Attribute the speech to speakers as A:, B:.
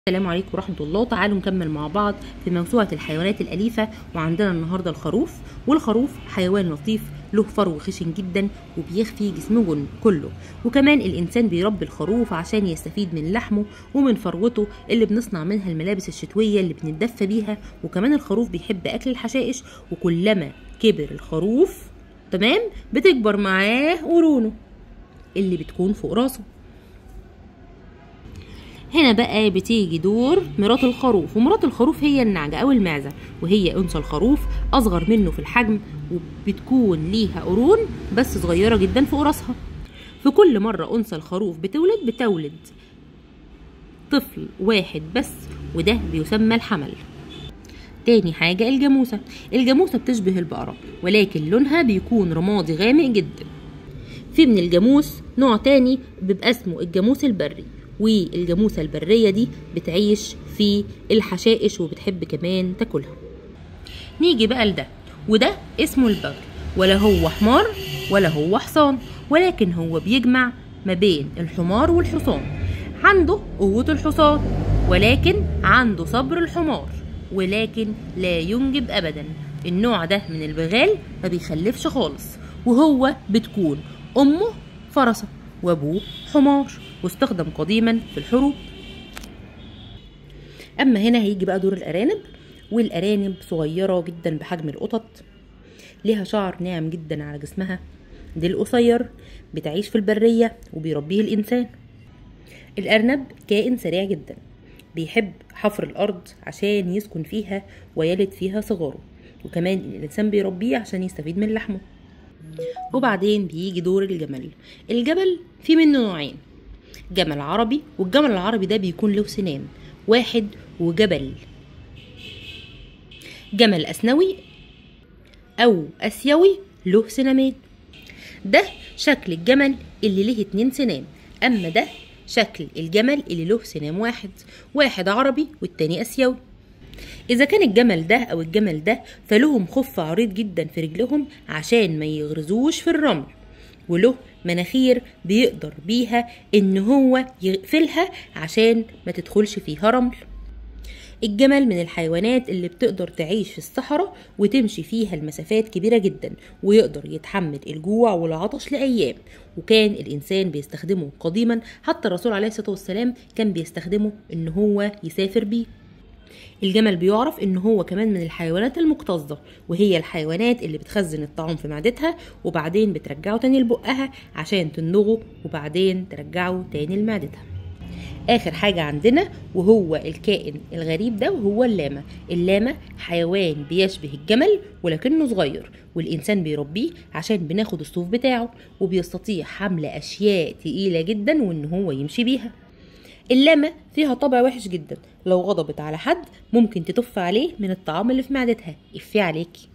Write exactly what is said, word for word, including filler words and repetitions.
A: السلام عليكم ورحمة الله. تعالوا نكمل مع بعض في موسوعة الحيوانات الأليفة. وعندنا النهاردة الخروف، والخروف حيوان لطيف له فرو خشن جدا وبيخفي جسمه كله، وكمان الإنسان بيربي الخروف عشان يستفيد من لحمه ومن فروته اللي بنصنع منها الملابس الشتوية اللي بنتدفى بيها. وكمان الخروف بيحب أكل الحشائش، وكلما كبر الخروف تمام بتكبر معاه قرونه اللي بتكون فوق راسه. هنا بقى بتيجي دور مرات الخروف، ومرات الخروف هي النعجة أو المعزة، وهي أنثى الخروف أصغر منه في الحجم، وبتكون ليها قرون بس صغيرة جدا فوق راسها. في كل مرة أنثى الخروف بتولد بتولد طفل واحد بس، وده بيسمى الحمل. تاني حاجة الجاموسة. الجاموسة بتشبه البقرة ولكن لونها بيكون رمادي غامق جدا. في من الجاموس نوع تاني بيبقى اسمه الجاموس البري، والجاموسة البرية دي بتعيش في الحشائش وبتحب كمان تاكلها. نيجي بقى لده، وده اسمه البغل، ولا هو حمار ولا هو حصان، ولكن هو بيجمع ما بين الحمار والحصان. عنده قوة الحصان ولكن عنده صبر الحمار، ولكن لا ينجب أبدا. النوع ده من البغال ما بيخلفش خالص، وهو بتكون أمه فرسة وابوه حمار، واستخدم قديما في الحروب. اما هنا هيجي بقى دور الارانب، والارانب صغيره جدا بحجم القطط، ليها شعر ناعم جدا على جسمها، ديل قصير، بتعيش في البريه وبيربيه الانسان. الارنب كائن سريع جدا، بيحب حفر الارض عشان يسكن فيها ويلد فيها صغاره، وكمان الانسان بيربيه عشان يستفيد من لحمه. وبعدين بيجي دور الجمل. الجمل في منه نوعين، جمل عربي، والجمل العربي ده بيكون له سنان واحد، وجبل جمل أسنوي أو أسيوي له سنامين. ده شكل الجمل اللي له اتنين سنام، أما ده شكل الجمل اللي له سنام واحد، واحد عربي والتاني أسيوي. إذا كان الجمل ده أو الجمل ده فلهم خف عريض جدا في رجلهم عشان ما يغرزوش في الرمل، وله مناخير بيقدر بيها إن هو يقفلها عشان ما تدخلش فيها رمل. الجمل من الحيوانات اللي بتقدر تعيش في الصحراء وتمشي فيها المسافات كبيرة جدا، ويقدر يتحمل الجوع والعطش لأيام، وكان الإنسان بيستخدمه قديما، حتى الرسول عليه الصلاة والسلام كان بيستخدمه إن هو يسافر بيه. الجمل بيعرف ان هو كمان من الحيوانات المكتظة، وهي الحيوانات اللي بتخزن الطعام في معدتها وبعدين بترجعه تاني لبقها عشان تندغه، وبعدين ترجعه تاني لمعدتها. اخر حاجة عندنا وهو الكائن الغريب ده، وهو اللامة. اللامة حيوان بيشبه الجمل ولكنه صغير، والانسان بيربيه عشان بناخد الصوف بتاعه، وبيستطيع حمل اشياء تقيلة جدا وان هو يمشي بيها. اللامة فيها طبع وحش جدا، لو غضبت على حد ممكن تطف عليه من الطعام اللي في معدتها. افي عليكي.